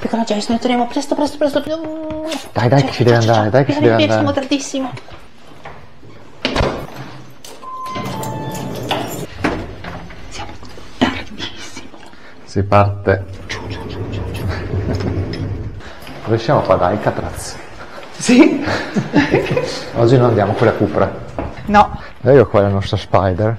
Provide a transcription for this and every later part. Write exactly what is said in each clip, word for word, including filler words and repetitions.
Piccola Joyce, noi torniamo presto, presto, presto. Dai, dai, che ci deve andare, dai, che ci deve andare. Siamo tardissimo. Siamo tardissimo. Si parte. Riusciamo qua da Alcatraz. Sì. Oggi non andiamo con la Cupra. No. E io qua la nostra Spider.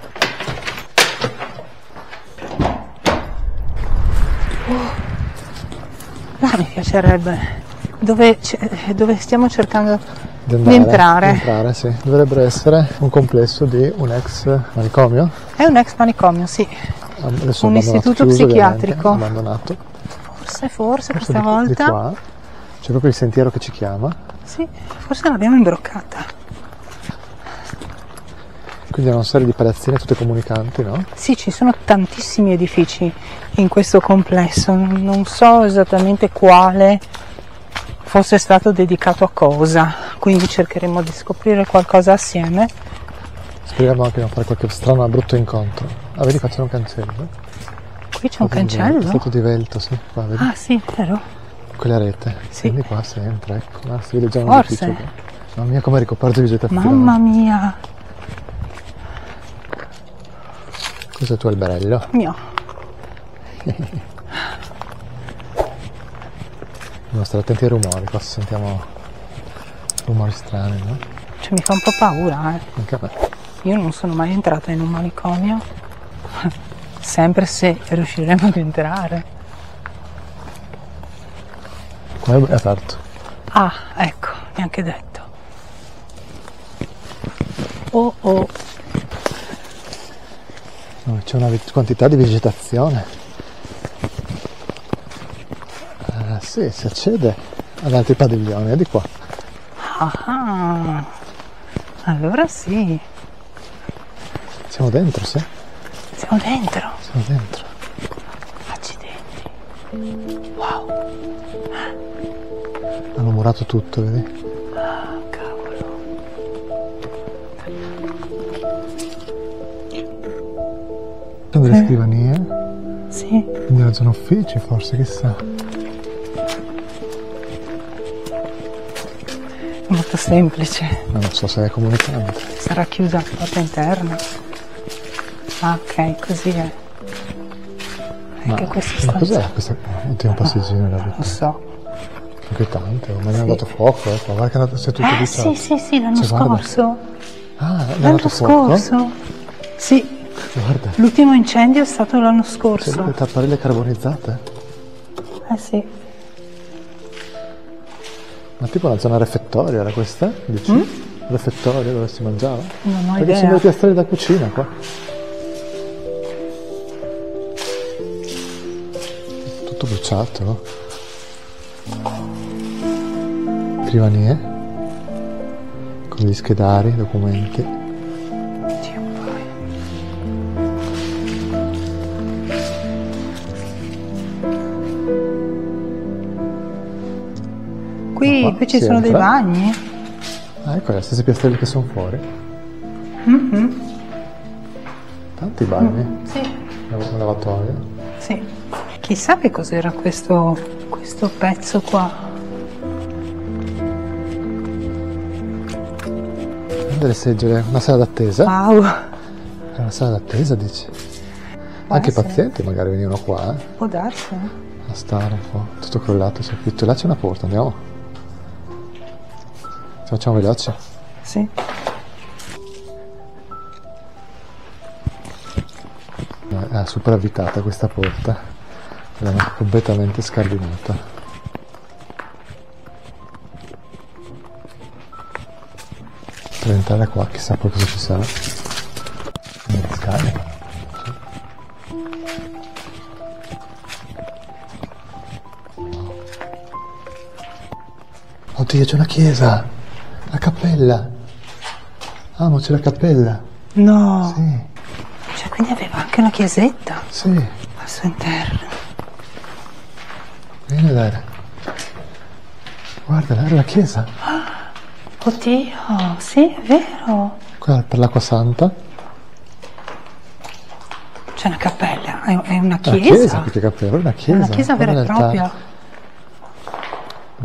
Là mi piacerebbe. Dove, dove stiamo cercando Di, andare, di entrare. Di entrare, sì. Dovrebbe essere un complesso di un ex manicomio. È un ex manicomio, sì. Adesso un istituto chiuso, psichiatrico. Abbandonato. Forse, forse questa di, volta. Di qua. C'è proprio il sentiero che ci chiama. Sì, forse l'abbiamo imbroccata. Quindi è una serie di palazzine tutte comunicanti, no? Sì, ci sono tantissimi edifici in questo complesso, non so esattamente quale fosse stato dedicato a cosa, quindi cercheremo di scoprire qualcosa assieme. Speriamo anche di non fare qualche strano brutto incontro. Ah, vedi qua c'è un cancello? Qui c'è un cancello? È stato divelto, sì. Qua, vedi? Ah sì, vero? Quella rete. Sì. Quindi qua si entra, ecco. Ah, si vede già un Forse. edificio. Mamma mia, come è ricoperto di vegetazione. Mamma mia. Questo è il tuo alberello? Mio. Dobbiamo stare attenti ai rumori, qua sentiamo rumori strani, no? Cioè mi fa un po' paura, eh. Anche a me. Io non sono mai entrata in un manicomio. Sempre se riusciremo ad entrare. Qua è aperto. Ah, ecco, neanche detto. Oh oh. No, c'è una quantità di vegetazione. Ah, sì, si accede ad altri padiglioni, è di qua. Ah, allora sì. Siamo dentro, sì? Siamo dentro. Siamo dentro. Accidenti. Wow. Hanno murato tutto, vedi? Ah, cavolo. Sono delle Sì. scrivanie. Sì. Quindi era zona uffici, forse, chissà. Molto semplice. Ma non so se è comunicante. Sarà chiusa la porta interna. Ah, ok, così è. Ma, Anche questo ma sta. cos'è questo ultimo passeggino da Lo vita? so. Inquietante, ma ne Sì. hanno dato fuoco, eh? Guarda che è andato, si è tutto Eh dizzato. sì, sì, sì, l'anno Cioè, guarda. scorso. Ah, ne hanno L'anno dato fuoco? scorso. Sì, Guarda, l'ultimo incendio è stato l'anno c'è scorso. delle tapparelle carbonizzate. Eh sì. Ma tipo una zona refettoria era questa? Dici? Mm? Refettorio dove si mangiava? Non ho Perché idea. sono dei piastrelli da cucina qua. Tutto bruciato, no? Scrivanie con gli schedari, documenti. Dio, poi. Qui, Ma qua qui ci si sono dei entra? bagni. Ah, ecco gli stessi piastrelli che sono fuori. Mhm. Tanti bagni. Sì, Un lavatorio. sì. Chissà che cos'era questo, questo pezzo qua. Delle seggiole, una sala d'attesa. Wow. È una sala d'attesa, dici? Anche i essere. pazienti magari venivano qua, eh? Può darsi, eh? A stare un po', tutto crollato, soffitto. Là c'è una porta, andiamo. Ci facciamo veloci. Sì. È super avvitata questa porta. L'hanno completamente scardinata. Per entrare qua, chissà poi cosa ci sarà. Nelle scale. Oddio, c'è una chiesa! La cappella! Ah, ma c'è la cappella! No. Sì, Cioè, quindi aveva anche una chiesetta sì, al suo interno. vieni a vedere. Guarda, là era la chiesa. Oddio, sì, è vero. Qua per l'acqua santa. C'è una cappella, è è una La chiesa. chiesa, più che cappella, una È chiesa. una chiesa vera e Guarda l'altare. propria.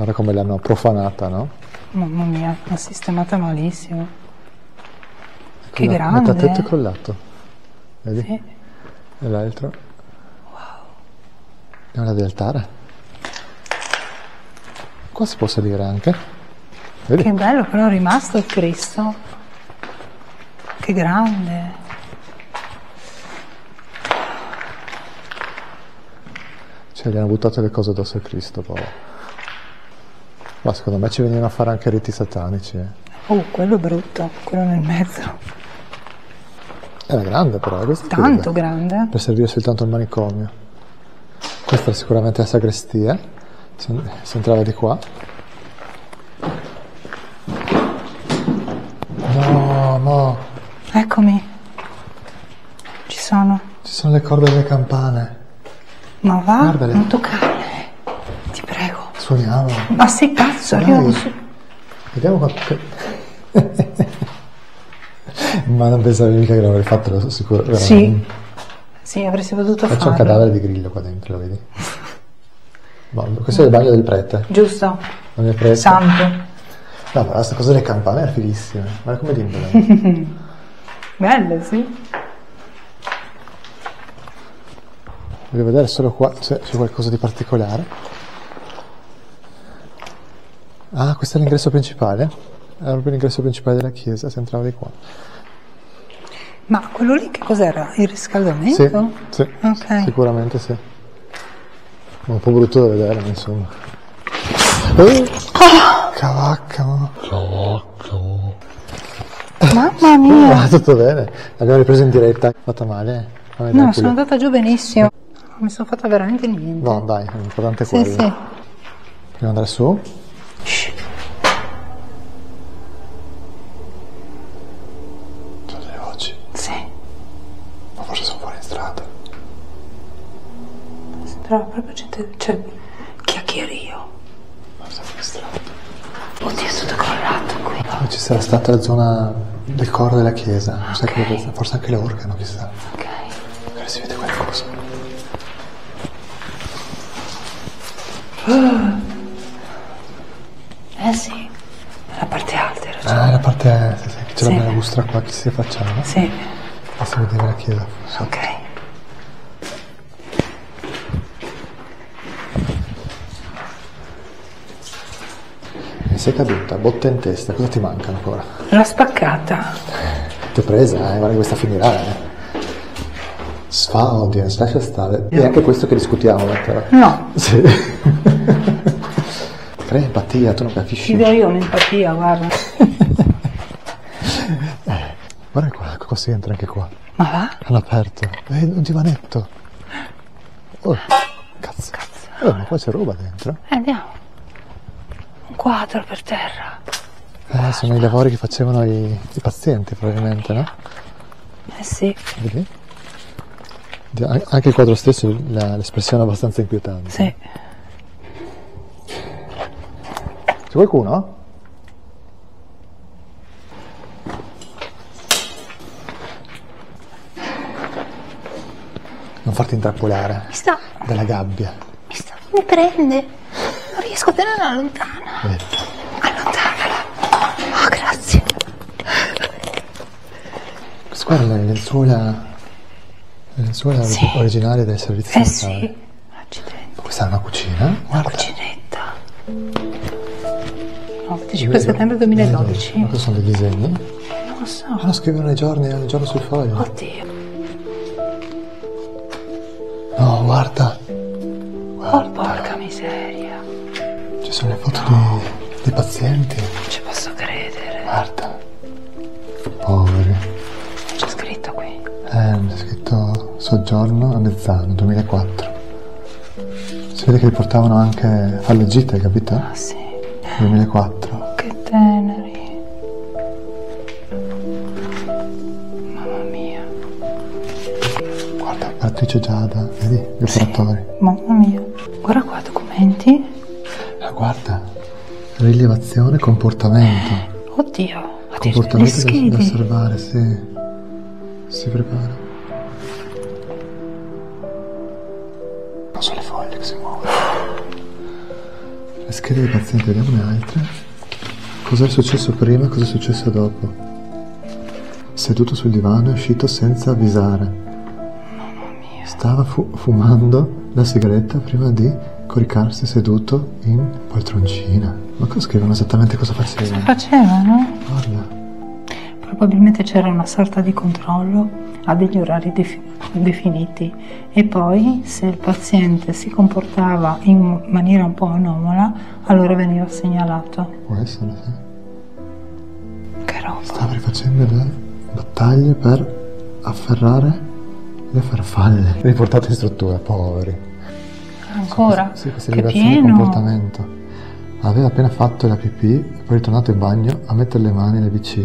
Guarda come l'hanno profanata, no? Mamma mia, l'ha sistemata malissimo. Che Metà grande. tetto è crollato. Vedi? Sì. E l'altro? Wow. Andiamo ad altare. Qua si può salire anche. Vedi? Che bello, però è rimasto il Cristo. Che grande. Cioè gli hanno buttato le cose addosso a Cristo, poi. Ma secondo me ci venivano a fare anche riti satanici. Eh. Oh, quello è brutto, quello nel mezzo. Era grande però, questo Tanto grande. per servire soltanto al manicomio. Questa è sicuramente la sagrestia, si, si entrava di qua. No, no, Eccomi. Ci sono. ci sono le corde delle campane. Ma va, Guardale. non toccarle. Ti prego. Suoniamo. Ma sei pazzo, Dai. arrivano su. Vediamo quanto... Ma non pensavi mica che l'avrei fatto, sicuro. Sì. Sì, avresti potuto C'è un farlo. cadavere di grillo qua dentro, lo vedi? Boh, questo è il bagno del prete. Giusto. Il bagno del prete. Santo. No, però questa cosa delle campane è fighissima. Guarda come dimmi. Bello, sì. Voglio vedere solo qua se c'è qualcosa di particolare. Ah, questo è l'ingresso principale. Era proprio l'ingresso principale della chiesa, si entrava di qua. Ma quello lì che cos'era? Il Sì, riscaldamento? sì, Ok. sicuramente sì. Un po' brutto da vedere, ma insomma. Oh, cavacca, ma. Mamma mia. Ah, tutto bene. L'abbiamo ripreso in diretta. Fatta male? Fammi vedere No, qui. sono andata giù benissimo. Non mi sono fatta veramente niente. No, dai, l'importante è Sì, quello. sì. Dobbiamo andare su. Shh. Sono delle voci. Sì. Ma forse sono fuori in strada. Sembrava proprio gente. Cioè, chiacchierio. Ma siamo in strada. Oddio, è tutto crollato qui. Poi ci sarà stata la zona del coro della chiesa. Non so che cosa. Forse anche l'organo, chissà. Ok. Magari si vede qualcosa. Eh sì. La parte alta era già. Ah, la parte. Sì, sì, che c'è Sì. la bella lustra qua che si affacciava. Sì. E si vedeva la chiesa. Ok. Mi sei caduta, botta in testa, cosa ti manca ancora? L'ho spaccata. Ti ho presa, eh, guarda che questa finirà, eh. Sfa audience, lascia stare. E anche questo che discutiamo, però. No. Sì. Crea empatia, tu non capisci. Ti do io un'empatia, guarda. Eh, guarda qua, qua si entra anche qua. Ma va? Hanno aperto. Eh, un divanetto. Oh, cazzo. Eh, ma qua c'è roba dentro. Eh, andiamo. Un quadro per terra. Eh, sono i lavori che facevano i, i pazienti, probabilmente, no? Eh sì. Vedi? Di- an- Anche il quadro stesso, la- l'espressione è abbastanza inquietante. Sì. C'è qualcuno? Non farti intrappolare Mi sta. dalla gabbia. Mi sta. Mi prende. Non riesco a tenerla lontana. Vedi? Allontanala. Oh, grazie. Questa qua è la lenzuola, la lenzuola Sì. originale del servizio Eh sanitario. sì. Accidenti. Questa è una cucina? Guarda. Cucinetta. No, venticinque settembre duemiladodici. Ma cosa sono dei disegni? Non lo so. Ah, no, scrivono i giorni, ogni giorno sul foglio. Oddio. No, guarda. Oh, Guarda. porca miseria. Ci sono le foto di, di pazienti. Non ci posso credere. Guarda. Poveri. C'è scritto qui. Eh, c'è scritto soggiorno a Mezzano, duemilaquattro. Si vede che li portavano anche a fare le gite, capito? Ah sì. duemilaquattro. Che teneri. Mamma mia. Guarda, Beatrice Giada, vedi? Gli operatori. Mamma mia. Guarda qua, documenti. Ah, guarda. Rilevazione, comportamento. Oddio. Oddio, gli Comportamento da, da schedi. osservare, sì. Si prepara. Non sono le foglie che si muovono. schede dei pazienti, vediamone altre. Cosa è successo prima e cosa è successo dopo? Seduto sul divano è uscito senza avvisare. Mamma mia. Stava fu- fumando la sigaretta prima di coricarsi seduto in poltroncina. Ma cosa scrivono esattamente cosa faceva? Cosa facevano? Guarda. Probabilmente c'era una sorta di controllo a degli orari defi- definiti e poi se il paziente si comportava in maniera un po' anomala allora veniva segnalato. Può essere, sì. Che roba. Stava rifacendo le battaglie per afferrare le farfalle. Riportate in struttura, poveri. Ancora? Sì, queste Che liberazioni di pieno. comportamento. Aveva appena fatto la pipì e poi è ritornato in bagno a mettere le mani nelle B C.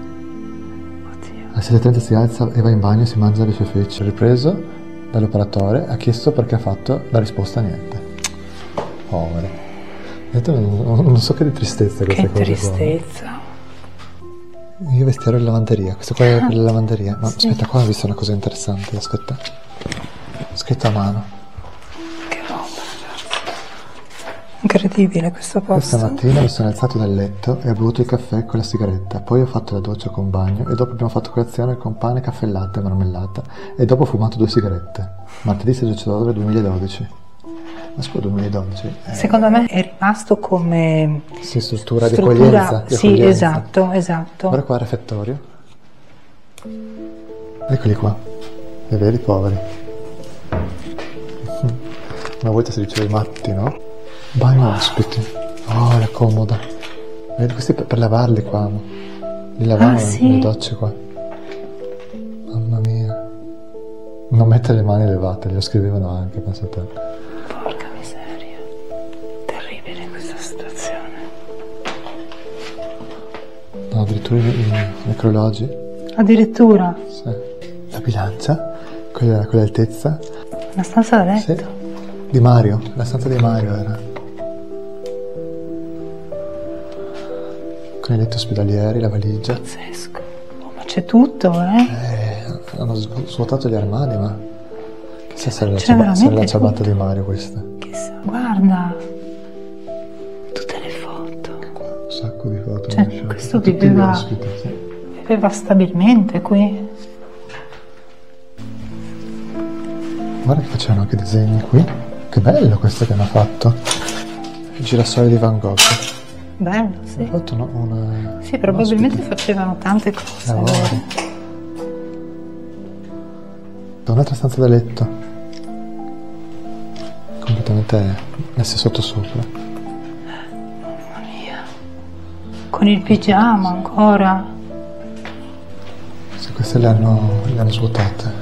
Alle sette e trenta si alza e va in bagno e si mangia le sue feci. Ripreso dall'operatore, ha chiesto perché ha fatto la risposta niente. Povero. Non, non so che di tristezza queste Che cose tristezza. qua. Io vestiario di lavanderia, questo qua è per la lavanderia. Ma Sì. aspetta, qua ho visto una cosa interessante, aspetta. Scritto a mano. Che roba, ragazzi. Incredibile questo posto. Questa mattina mi sono alzato dal letto e ho bevuto il caffè con la sigaretta, poi ho fatto la doccia con bagno e dopo abbiamo fatto colazione con pane, caffè e latte e marmellata e dopo ho fumato due sigarette. Martedì sedici ottobre duemiladodici. Ma scusa, duemiladodici? Eh, Secondo me è rimasto come sì, struttura di struttura- accoglienza. Di sì, accoglienza. esatto, esatto. Guarda qua il refettorio. Eccoli qua. Li vedi, poveri? Una volta si diceva i matti, no? Bagno ospiti. Oh, la comoda. Vedi, questi per, per lavarli qua. Li lavavano Ah, sì? le docce qua. Mamma mia. Non mettere le mani levate, glielo scrivevano anche, pensa a te. Porca miseria. Terribile questa situazione. No, addirittura i, i necrologi. Addirittura Sì. La bilancia, quella, quell'altezza. una stanza da letto. Sì. Di Mario, la stanza di Mario era. Con i letti ospedalieri, la valigia. Pazzesco. Oh, ma c'è tutto, eh? Eh, hanno svu- svuotato gli armadi, ma chissà se era la, C'è ciaba- se era la veramente ciabatta tutto. di Mario questa. Chissà. Guarda. Tutte le foto. Un sacco di foto. Cioè, lasciate. questo Tutti viveva- gli ospiti, sì. Viveva stabilmente qui. Guarda che facevano anche disegni qui. Che bello questo che hanno fatto. Il girasole di Van Gogh. Bello, sì. Hanno fatto una, una Sì, probabilmente ospiti. facevano tante cose. Lavori. vero? Da un'altra stanza da letto. Completamente messe sotto sopra. Mamma mia. Con il pigiama ancora. Se queste le hanno, le hanno svuotate.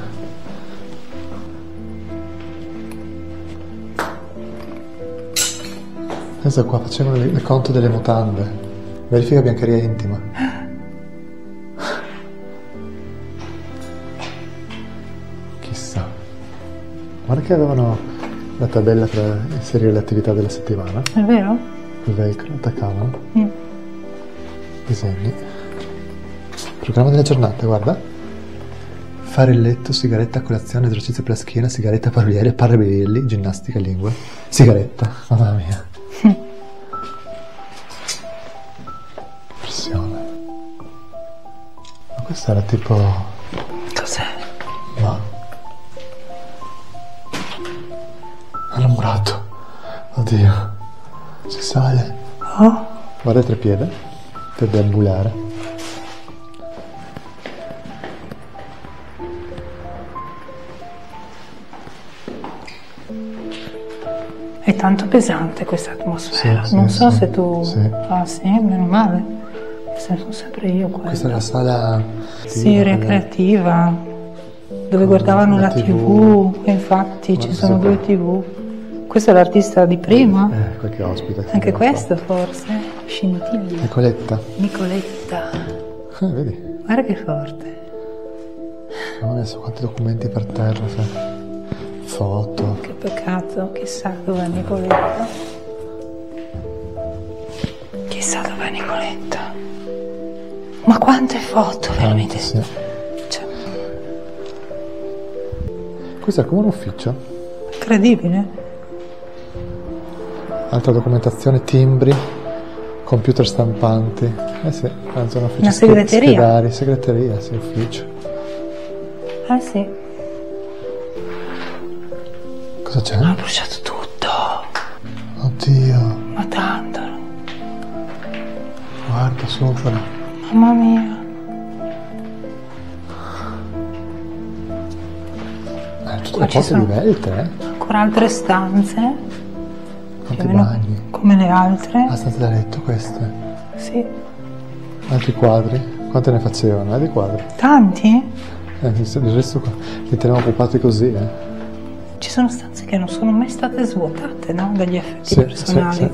Pensa qua, facevano le, le conto delle mutande. Verifica biancheria intima. Chissà. Guarda che avevano la tabella per inserire le attività della settimana. È vero? Il velcro, attaccavano. Mm. Disegni. Programma della giornata, guarda. Fare il letto, sigaretta, colazione, esercizio per la schiena, sigaretta, paroliere, parabelli, ginnastica, lingue. Sigaretta, mamma mia. Pressione. Ma questo era tipo... Cos'è? Ma... Hanno murato. Oddio. Si sale. Oh, Guarda il trepiede per deambulare. è tanto pesante questa atmosfera. Sì, sì, non so sì, se tu... sì. Ah sì, meno male. Sono sempre io qua. Questa è la sala... Sì, recreativa, dove guardavano la la tivù, e infatti ci Guarda, sono sì. due tivù. Questo è l'artista di prima, Eh, qualche ospite. che anche abbiamo questo forse, fatto. scintilla. Nicoletta. Nicoletta, Eh, vedi? guarda che forte. Abbiamo messo quanti documenti per terra, sai. Foto. Che peccato, chissà dov'è Nicoletta. Chissà dov'è Nicoletta. Ma quante foto, veramente. Sì. Cioè, Questo è come un ufficio. incredibile. altra documentazione, timbri, computer stampanti. Eh sì, la zona ufficio. Una segreteria? Schedari, segreteria, sì, ufficio. Eh sì. Cosa c'è? Ha bruciato tutto. Oddio. Ma tanto. Guarda sopra. Mamma mia. Eh, tutte Qua le ci porte sono divelte, eh? ancora altre stanze. Quanti Più o meno bagni. come le altre. Ah, stanze da letto queste. Sì. Altri quadri. Quante ne facevano, eh, di quadri? Tanti? Eh, il resto qua li teniamo occupati così, eh. Ci sono stanze che non sono mai state svuotate, no? Dagli effetti Sì, personali. sì, sì.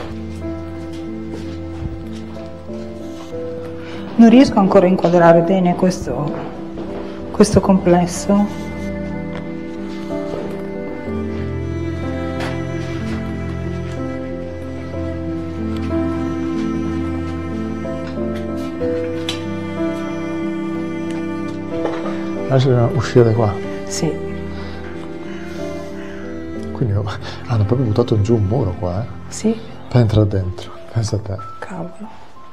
Non riesco ancora a inquadrare bene questo, questo complesso. Adesso dobbiamo uscire da qua. Sì. Quindi oh, hanno proprio buttato giù un muro qua, eh. Sì. Per entrare dentro. Pensa a te. Cavolo.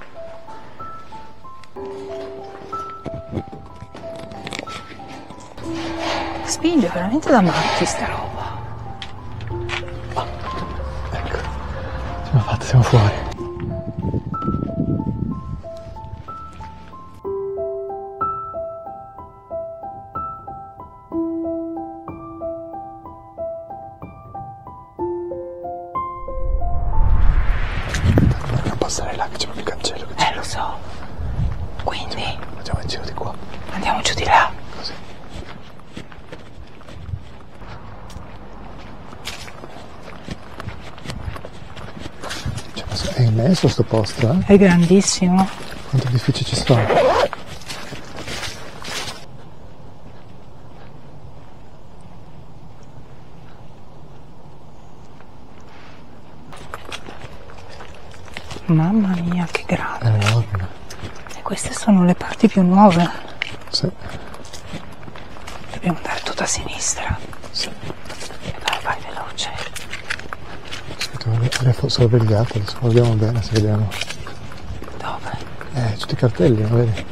Spinge veramente da matti sta roba. Ecco. Ce l'abbiamo fatta, siamo fuori. Dobbiamo passare là che c'è proprio il cancello. Che Eh, lo so. Quindi andiamo in giro di qua. andiamo giù di là. Così. Cioè, ma è immenso sto posto, eh? È grandissimo. Quanti edifici ci sono? Mamma mia, che grande. È enorme. E queste sono le parti più nuove. Sì. Dobbiamo andare tutta a sinistra. Sì. Vai, vai veloce. Aspetta, è sorvegliata, adesso guardiamo bene se vediamo. Dove? Eh, tutti i cartelli, non vedi?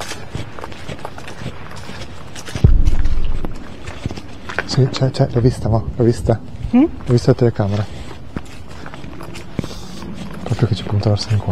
Sì, c'è, c'è, l'ho vista, mo, l'ho vista. Mm? L'ho vista la telecamera. Proprio che ci punta verso di qua.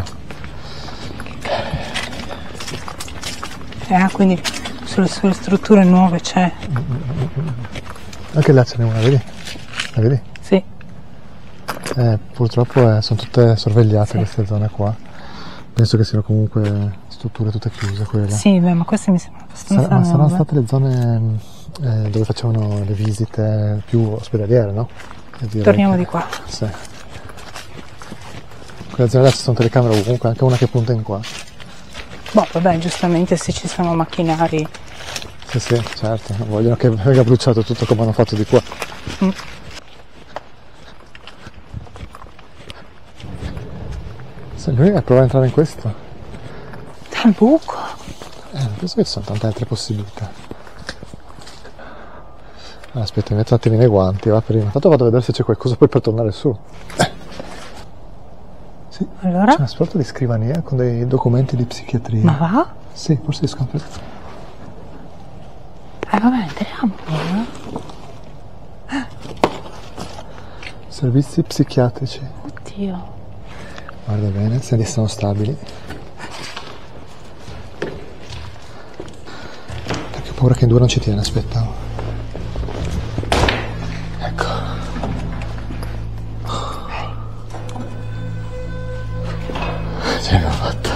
Eh, quindi sulle, sulle strutture nuove c'è. Anche là ce n'è una, vedi? La vedi? Sì. Eh, purtroppo eh, sono tutte sorvegliate Sì. queste zone qua. Penso che siano comunque strutture tutte chiuse quelle. Sì, beh, ma queste mi sembrano abbastanza Sar- ma saranno nuove. state le zone eh, dove facevano le visite più ospedaliere, no? E direi Torniamo che- di qua. Sì. Quella zona là ci sono telecamere ovunque, anche una che punta in qua. Boh, vabbè, giustamente se ci sono macchinari. Sì, sì, certo, non vogliono che venga bruciato tutto come hanno fatto di qua. Mm. Se lui è provare a entrare in questo, Dal buco. eh, non penso che ci sono tante altre possibilità. Ah, aspetta, mi metto un attimino i guanti, va prima. Tanto vado a vedere se c'è qualcosa poi per tornare su. Sì, Allora? c'è una sorta di scrivania con dei documenti di psichiatria. Ma va? Sì, forse di sconfitto. Eh, vabbè, entriamo. Eh? Servizi psichiatrici. Oddio. Guarda bene, se li sono stabili. Perché ho paura che in due non ci tiene, aspetta. Ecco. Ce l'abbiamo fatta.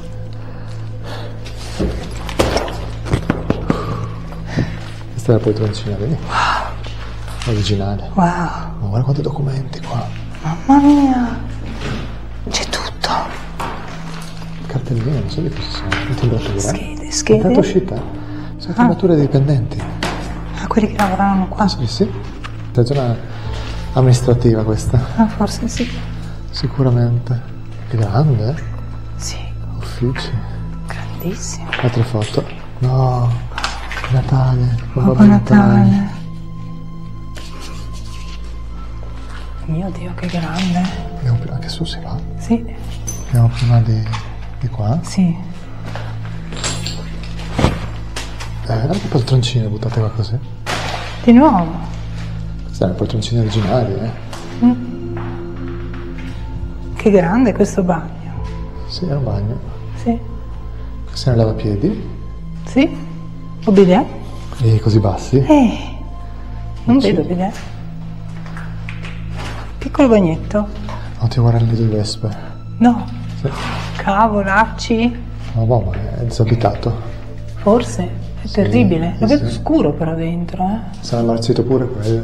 Questa è la poltroncina, vedi? Wow. Originale. Wow. Ma guarda quanti documenti qua. Mamma mia. C'è tutto. Cartelline, non so di cosa sono. Le timbrature. Schede, schede. Intanto uscita. Sono timbrature dei dipendenti. Ah, quelli che lavoravano qua. Penso di sì. È zona amministrativa questa. Ah, forse sì. Sicuramente. Grande, eh? Sì, Uffici. grandissimo. Altre foto. No. Natale. Oh, Babbo buon Natale. Mio Dio, che grande. Andiamo più, anche su si va? Sì. Andiamo prima di, di qua? Sì. Eh, anche poltroncine buttate qua così. Di nuovo. Queste erano le poltroncine originali, eh? Mm. Che grande questo bagno. Sì, è un bagno. Sì. Questo è un lavapiedi. Sì. O bidet? E così bassi. Eh. Non Sì. vedo bidet. Piccolo bagnetto. No, ti guarda il nido di vespe. No. Sì. Cavolacci. No, boh, ma è disabitato. Forse. È Sì, terribile. Lo sì, vedo sì. scuro però dentro, eh. Sarà marcito pure quello.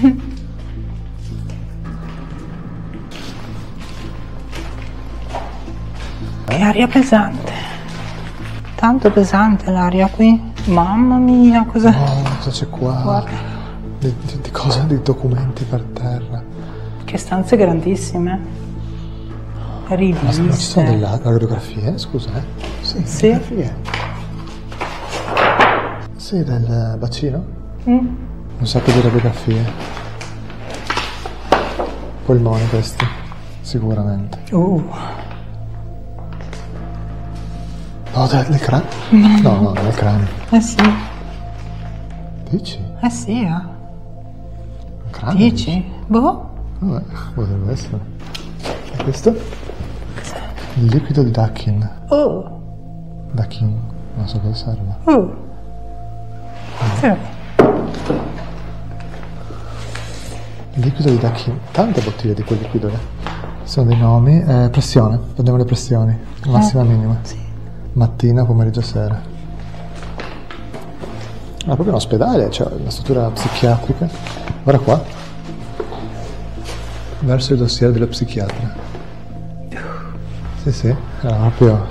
Che aria pesante. Tanto pesante l'aria qui. Mamma mia, cosa... No, cosa c'è qua? Guarda. Di, di, di cosa? Di documenti per terra. Che stanze grandissime. Ma se non ci sono Riviste. delle radiografie, scusa, eh? Sì, Sì. radiografie. Sì, del bacino. Mm. Un sacco di radiografie. Polmoni questi, sicuramente. Uh. No, del cranio? No, no, del cranio. Eh sì. Dici? Eh sì, eh. Un cranio? Dici? Boh. Vabbè, potrebbe essere. E questo? Il liquido di Dakin. Oh. Dakin, non so cosa serve. Oh. Sì. Il liquido di Dakin. Tante bottiglie di quel liquido lì. Sono dei nomi. Eh, pressione, prendiamo le pressioni. Massima e minima. Sì. Mattina, pomeriggio, sera. Ah, proprio un ospedale, cioè una struttura psichiatrica. Guarda qua. Verso il dossier dello psichiatra. Sì, sì, era proprio...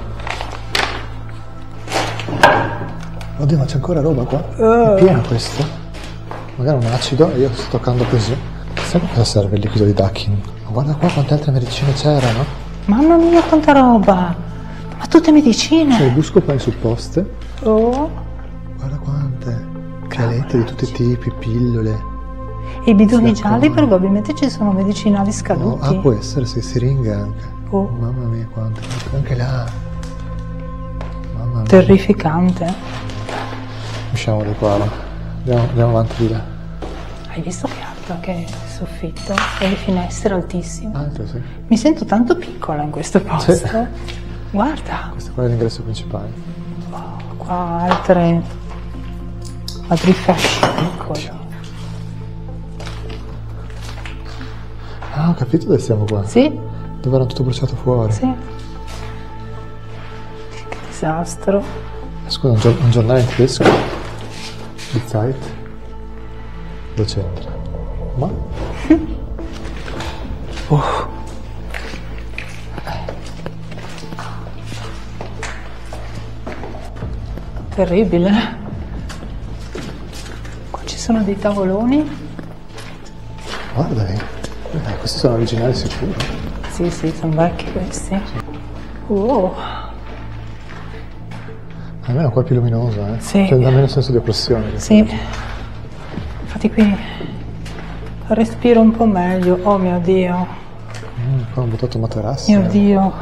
Oddio, ma c'è ancora roba qua? È pieno questo. Magari un acido e io sto toccando così. Sai cosa serve il liquido di Dakin? Ma guarda qua quante altre medicine c'erano. Mamma mia, quanta roba. Ma tutte medicine. C'è il buscopan supposte. Oh. Guarda quante. Calette di tutti i tipi, pillole. E i bidoni Sì, gialli come? probabilmente ci sono medicinali Oh, scaduti. ah, può essere, sì, siringhe anche. Oh. Mamma mia, quante. Anche là. Mamma mia. Terrificante. Usciamo di qua, va. Andiamo, andiamo avanti di là. Hai visto che alto che è il soffitto e le finestre altissime? Altre, sì. Mi sento tanto piccola in questo posto. Sì. Guarda, Questo qua è l'ingresso principale. qua altre altri fasci piccoli. Ah, ho capito dove siamo qua. Sì? Dove era tutto bruciato fuori. Sì. Che disastro. Scusa, un, gior- un giornale in tedesco. Die Zeit. Dove c'entra? Ma? Uh. Terribile. Qua ci sono dei tavoloni. Guarda lì. Eh, questi sono originali sicuro. Sì, sì, sono vecchi questi. Oh. Almeno qua è più luminoso, eh. Sì. Cioè, dà meno senso di oppressione. Sì. Infatti qui respiro un po' meglio. Oh mio Dio. Mm, qua hanno buttato un materasso. Mio Dio.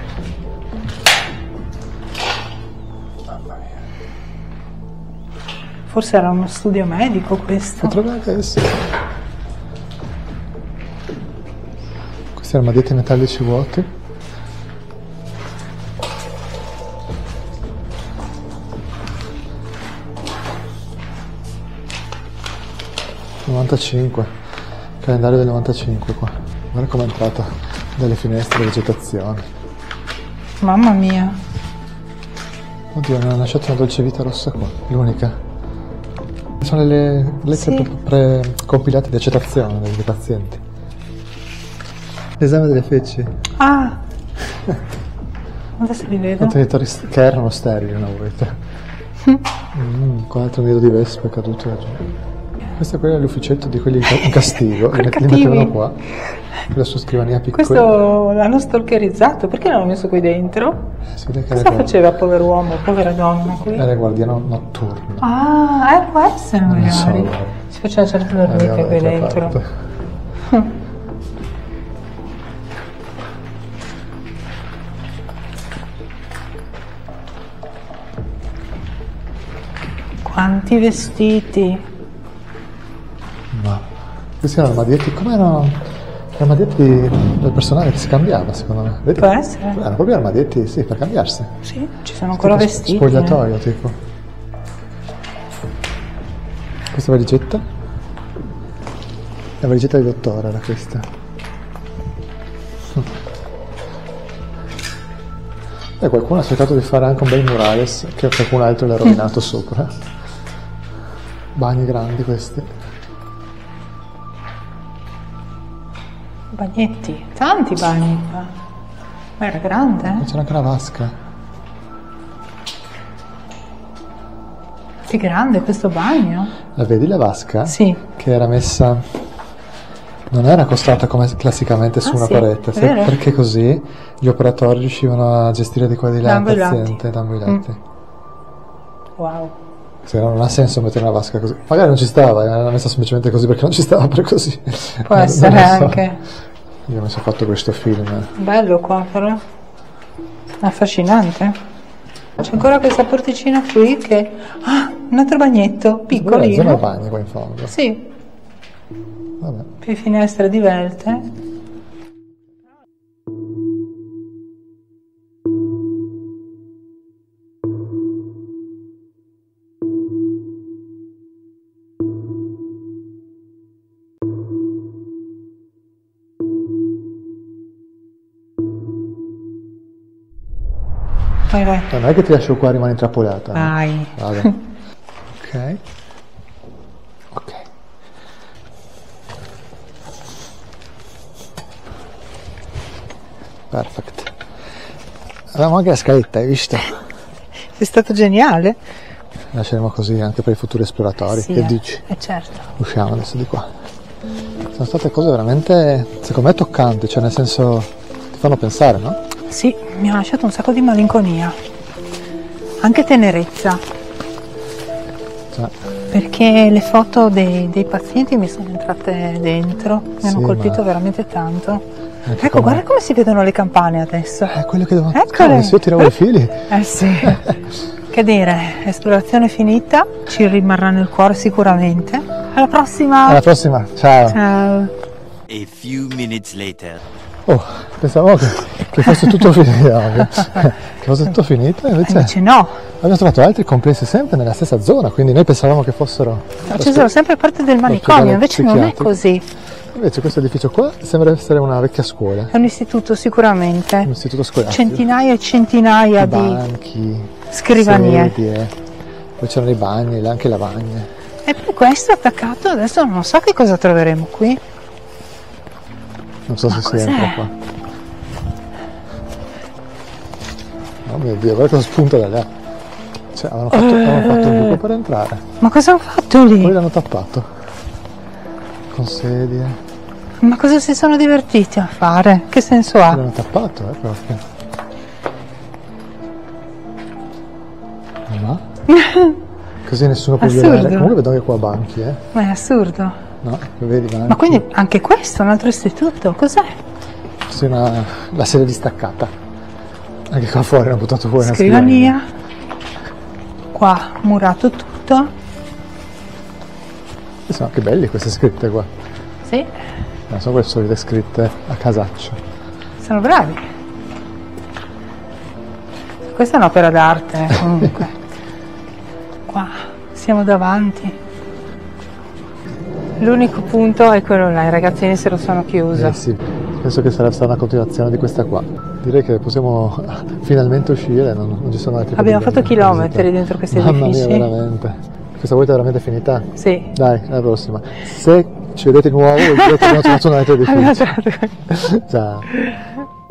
Mamma mia. Forse era uno studio medico questo. Potrebbe anche essere. Questi armadietti metallici vuoti. novantacinque. Calendario del novantacinque qua. Guarda com'è entrata dalle finestre la vegetazione. Mamma mia. Oddio, mi hanno lasciato una dolce vita rossa qua. L'unica. Sono le lettere Sì. pre- compilate di accettazione dei dei pazienti. L'esame delle feci. Ah. Adesso li vedo. Contenitori st- che erano sterili una volta. Mm, con altro nido di vespa è caduto laggiù. Questo è l'ufficetto di quelli in ca- in castigo. Li, met- li Cattivi. mettevano qua. Con la sua scrivania piccola. Questo l'hanno stalkerizzato. Perché l'hanno messo qui dentro? Eh, si vede che Cosa era, guard- faceva povero uomo, povera donna qui? era guardiano notturno. Ah, eh, può essere Non so, magari. guarda. Si faceva certe dormite Andiamo qui dall'altra dentro. parte. Quanti vestiti! Ma questi erano armadietti, come erano armadietti del personale che si cambiava, secondo me. Vedi? Può essere? Erano proprio armadietti, sì, per cambiarsi. Sì, ci sono ancora Tipo vestiti. spogliatoio, tipo. Questa valigetta? La valigetta di dottore era questa. E qualcuno ha cercato di fare anche un bel murales che qualcun altro l'ha rovinato sopra. Bagni grandi questi. Bagnetti, tanti bagni qua. Ma era grande, eh? C'era anche una vasca. Che grande questo bagno. La vedi la vasca? Sì. Che era messa, non era accostata come classicamente su Ah, una sì, parete, è vero. perché così gli operatori riuscivano a gestire di qua e di là Da il ambo i lati. paziente da ambo i lati. Mm. Wow. Se no, non ha senso mettere una vasca così. Magari non ci stava, era messa semplicemente così perché non ci stava per così. Può Non- essere non lo so. anche. Io mi sono fatto questo film. Bello qua però. Affascinante. C'è ancora questa porticina qui che... Ah, un altro bagnetto, Zona piccolino. bagni qua in fondo. Sì, Vabbè. più finestre divelte. Vai, vai. Non è che ti lascio qua e rimani intrappolata. no? Vai. Vado. Ok. Ok. Perfect. Avevamo anche la scaletta, hai visto? Sei stato geniale. Lasceremo così anche per i futuri esploratori. Sì, che eh. dici? Eh certo. Usciamo adesso di qua. Sono state cose veramente, secondo me, toccanti, cioè nel senso ti fanno pensare, no? Sì, mi ha lasciato un sacco di malinconia. Anche tenerezza. Cioè, Perché le foto dei, dei pazienti mi sono entrate dentro, mi hanno Sì, colpito ma- veramente tanto. Anche Ecco, come- guarda come si vedono le campane adesso. è quello che devo Eccole. Cavolo, se io tiravo i fili. Eh sì. Che dire, esplorazione finita, ci rimarrà nel cuore sicuramente. Alla prossima! Alla prossima, ciao. Ciao! A few minutes later. Oh, pensavo che, che fosse tutto finito, ovvio. che fosse tutto finito, invece Invece no, abbiamo trovato altri complessi sempre nella stessa zona, quindi noi pensavamo che fossero... ci sono sempre parte del manicomio, invece non è psichiatrico. così. Invece questo edificio qua sembra essere una vecchia scuola, È un istituto sicuramente. un istituto scolastico. Centinaia e centinaia di Banchi, scrivanie. sedie, poi c'erano i bagni, anche lavagne. E poi questo attaccato, adesso non so che cosa troveremo qui. Non so Ma se si cos'è? entra qua. Oh mio Dio, guarda cosa spunta da là. Cioè, avevano fatto, avevano fatto un buco per entrare, Ma cosa hanno fatto lì? poi l'hanno tappato. Con sedie, Ma cosa si sono divertiti a fare? Che senso ha? l'hanno tappato, eh, proprio. Ma? Così nessuno può Assurdo. violare. Comunque vedo che qua banchi, eh. Ma è assurdo. No, vedi banchi. Ma quindi anche questo è un altro istituto? Cos'è? Sì, una, la sedia distaccata. Anche qua fuori hanno buttato fuori una Scrivania. Qua murato tutto. E sono anche belli queste scritte qua. Sì, Non sono quelle solite scritte a casaccio. sono bravi. Questa è un'opera d'arte comunque. Qua siamo davanti. L'unico punto è quello là, i ragazzini se lo sono chiuso. Eh sì, penso che sarà stata una continuazione di questa qua. Direi che possiamo finalmente uscire, non, non ci sono altri Abbiamo problemi fatto da chilometri visitare. dentro questi Mamma edifici. mia, veramente. Questa volta è veramente finita? Sì. Dai, alla prossima. Se ci vedete di nuovo, vuol dire che abbiamo trovato un altro Abbiamo edificio. trovato- Ciao.